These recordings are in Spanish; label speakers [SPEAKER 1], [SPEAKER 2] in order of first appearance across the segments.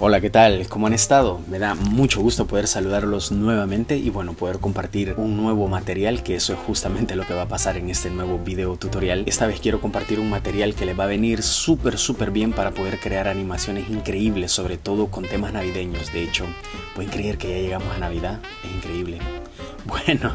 [SPEAKER 1] Hola, ¿qué tal? ¿Cómo han estado? Me da mucho gusto poder saludarlos nuevamente y bueno, poder compartir un nuevo material, que eso es justamente lo que va a pasar en este nuevo video tutorial. Esta vez quiero compartir un material que les va a venir súper bien para poder crear animaciones increíbles, sobre todo con temas navideños. De hecho, ¿pueden creer que ya llegamos a Navidad? Es increíble. Bueno,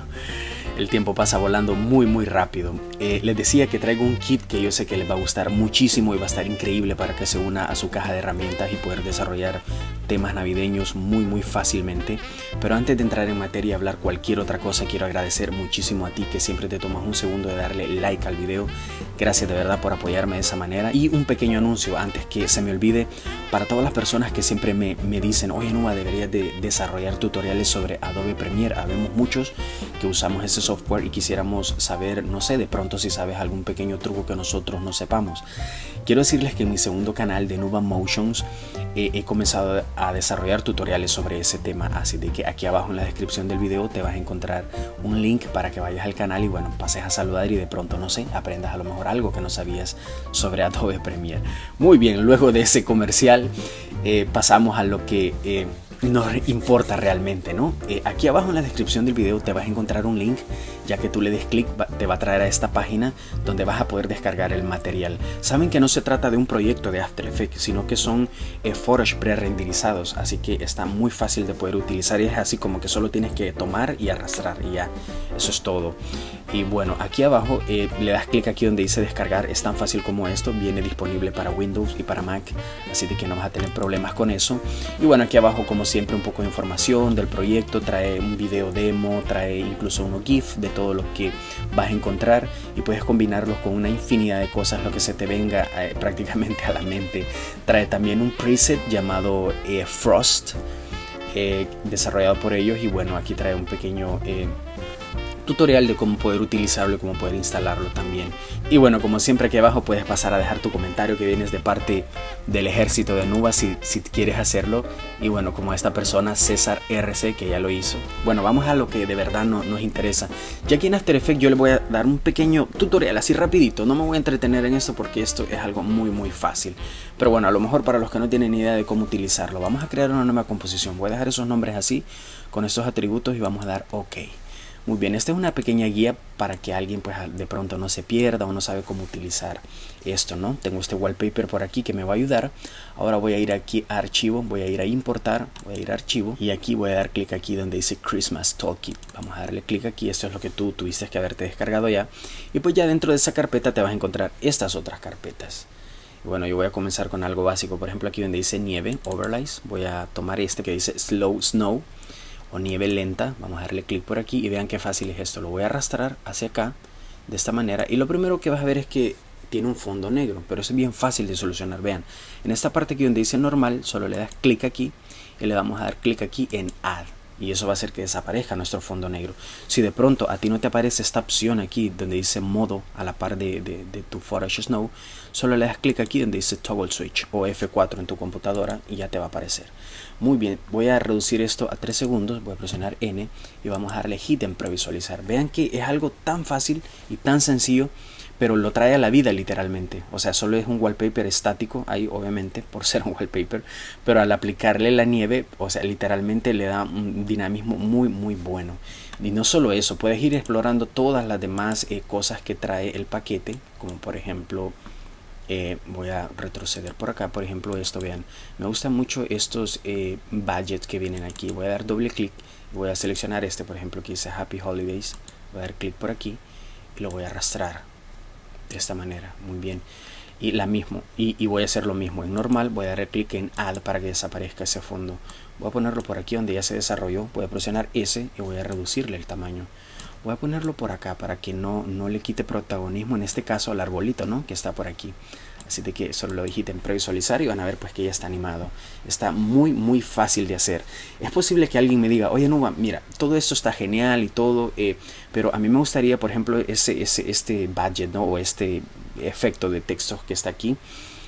[SPEAKER 1] el tiempo pasa volando muy rápido. Les decía que traigo un kit que yo sé que les va a gustar muchísimo y va a estar increíble para que se una a su caja de herramientas y poder desarrollar temas navideños muy fácilmente. Pero antes de entrar en materia y hablar cualquier otra cosa, quiero agradecer muchísimo a ti que siempre te tomas un segundo de darle like al video. Gracias de verdad por apoyarme de esa manera. Y un pequeño anuncio antes que se me olvide, para todas las personas que siempre me dicen: oye Nuba, deberías de desarrollar tutoriales sobre Adobe Premiere. Habemos muchos que usamos ese software y quisiéramos saber, no sé, de pronto si sabes algún pequeño truco que nosotros no sepamos. Quiero decirles que en mi segundo canal de Nuba Motions he comenzado a desarrollar tutoriales sobre ese tema, así de que aquí abajo en la descripción del video te vas a encontrar un link para que vayas al canal y bueno, pases a saludar y de pronto, no sé, aprendas a lo mejor algo que no sabías sobre Adobe Premiere. Muy bien, luego de ese comercial pasamos a lo que nos importa realmente, ¿no? Aquí abajo en la descripción del video te vas a encontrar un link. Ya que tú le des clic, te va a traer a esta página donde vas a poder descargar el material. Saben que no se trata de un proyecto de After Effects, sino que son foros pre-renderizados, así que está muy fácil de poder utilizar y es así como que solo tienes que tomar y arrastrar y ya, eso es todo. Y bueno, aquí abajo le das clic aquí donde dice descargar, es tan fácil como esto, viene disponible para Windows y para Mac, así de que no vas a tener problemas con eso. Y bueno, aquí abajo como siempre un poco de información del proyecto, trae un video demo, trae incluso unos GIF de todo lo que vas a encontrar y puedes combinarlos con una infinidad de cosas, lo que se te venga prácticamente a la mente. Trae también un preset llamado Frost, desarrollado por ellos, y bueno, aquí trae un pequeño tutorial de cómo poder utilizarlo y cómo poder instalarlo también. Y bueno, como siempre aquí abajo puedes pasar a dejar tu comentario que vienes de parte del ejército de Nuba si quieres hacerlo. Y bueno, como esta persona César RC que ya lo hizo. Bueno, vamos a lo que de verdad nos interesa. Ya aquí en After Effects yo le voy a dar un pequeño tutorial así rapidito. No me voy a entretener en esto porque esto es algo muy fácil. Pero bueno, a lo mejor para los que no tienen ni idea de cómo utilizarlo, vamos a crear una nueva composición. Voy a dejar esos nombres así con estos atributos y vamos a dar OK. Muy bien, esta es una pequeña guía para que alguien pues de pronto no se pierda o no sabe cómo utilizar esto, ¿no? Tengo este wallpaper por aquí que me va a ayudar. Ahora voy a ir aquí a archivo, voy a ir a importar, voy a ir a archivo y aquí voy a dar clic aquí donde dice Christmas Toolkit. Vamos a darle clic aquí, esto es lo que tú tuviste que haberte descargado ya. Y pues ya dentro de esa carpeta te vas a encontrar estas otras carpetas. Y bueno, yo voy a comenzar con algo básico, por ejemplo aquí donde dice nieve, overlays, voy a tomar este que dice slow snow o nieve lenta. Vamos a darle clic por aquí y vean qué fácil es esto. Lo voy a arrastrar hacia acá de esta manera y lo primero que vas a ver es que tiene un fondo negro, pero es bien fácil de solucionar. Vean, en esta parte aquí donde dice normal, solo le das clic aquí y le vamos a dar clic aquí en add y eso va a hacer que desaparezca nuestro fondo negro. Si de pronto a ti no te aparece esta opción aquí donde dice modo a la par de tu Photoshop Snow, solo le das clic aquí donde dice toggle switch o F4 en tu computadora y ya te va a aparecer. Muy bien, voy a reducir esto a 3 segundos, voy a presionar N y vamos a darle hit en previsualizar. Vean que es algo tan fácil y tan sencillo, pero lo trae a la vida literalmente. O sea, solo es un wallpaper estático ahí, obviamente, por ser un wallpaper, pero al aplicarle la nieve, o sea, literalmente le da un dinamismo muy bueno. Y no solo eso, puedes ir explorando todas las demás cosas que trae el paquete, como por ejemplo, voy a retroceder por acá, por ejemplo esto, vean, me gustan mucho estos badges que vienen aquí. Voy a dar doble clic y voy a seleccionar este, por ejemplo, que dice Happy Holidays. Voy a dar clic por aquí y lo voy a arrastrar de esta manera, muy bien. Y voy a hacer lo mismo en normal, voy a dar clic en add para que desaparezca ese fondo. Voy a ponerlo por aquí donde ya se desarrolló, voy a presionar S y voy a reducirle el tamaño. Voy a ponerlo por acá para que no le quite protagonismo, en este caso al arbolito, ¿no?, que está por aquí. Así de que solo lo digiten previsualizar y van a ver pues que ya está animado. Está muy fácil de hacer. Es posible que alguien me diga: oye Nuba, mira, todo esto está genial y todo, pero a mí me gustaría, por ejemplo, este budget, ¿no?, o este efecto de textos que está aquí,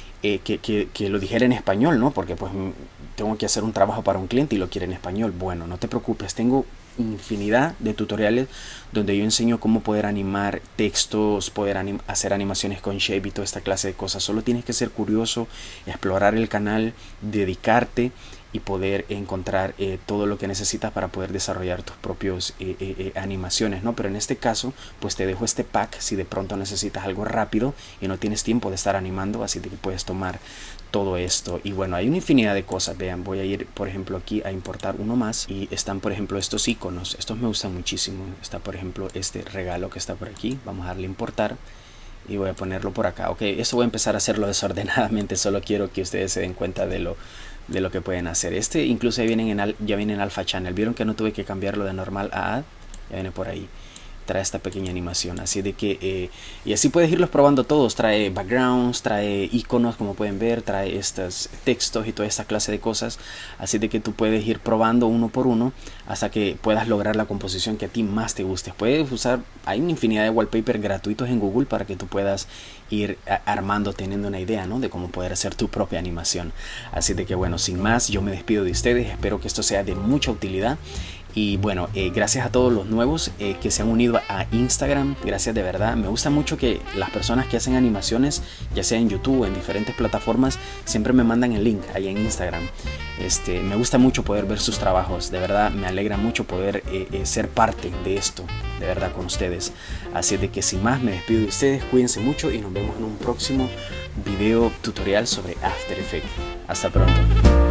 [SPEAKER 1] que lo dijera en español, ¿no? Porque pues tengo que hacer un trabajo para un cliente y lo quiere en español. Bueno, no te preocupes, tengo infinidad de tutoriales donde yo enseño cómo poder animar textos, poder hacer animaciones con Shape y toda esta clase de cosas. Solo tienes que ser curioso, explorar el canal, dedicarte y poder encontrar todo lo que necesitas para poder desarrollar tus propios animaciones, ¿no? Pero en este caso, pues te dejo este pack si de pronto necesitas algo rápido y no tienes tiempo de estar animando, así que puedes tomar todo esto. Y bueno, hay una infinidad de cosas. Vean, voy a ir por ejemplo aquí a importar uno más y están por ejemplo estos iconos. Estos me gustan muchísimo. Está por ejemplo este regalo que está por aquí. Vamos a darle a importar y voy a ponerlo por acá. Ok, esto voy a empezar a hacerlo desordenadamente, solo quiero que ustedes se den cuenta de lo que pueden hacer. Este incluso ya viene en Alpha Channel. Vieron que no tuve que cambiarlo de normal a add. Ya viene por ahí. Trae esta pequeña animación, así de que y así puedes irlos probando todos. Trae backgrounds, trae iconos, como pueden ver, trae estos textos y toda esta clase de cosas, así de que tú puedes ir probando uno por uno hasta que puedas lograr la composición que a ti más te guste. Puedes usar, hay una infinidad de wallpaper gratuitos en Google para que tú puedas ir armando, teniendo una idea, ¿no?, de cómo poder hacer tu propia animación. Así de que bueno, sin más, yo me despido de ustedes, espero que esto sea de mucha utilidad. Y bueno, gracias a todos los nuevos que se han unido a Instagram. Gracias de verdad. Me gusta mucho que las personas que hacen animaciones, ya sea en YouTube o en diferentes plataformas, siempre me mandan el link ahí en Instagram. Me gusta mucho poder ver sus trabajos. De verdad me alegra mucho poder ser parte de esto, de verdad, con ustedes. Así de que sin más me despido de ustedes. Cuídense mucho y nos vemos en un próximo video tutorial sobre After Effects. Hasta pronto.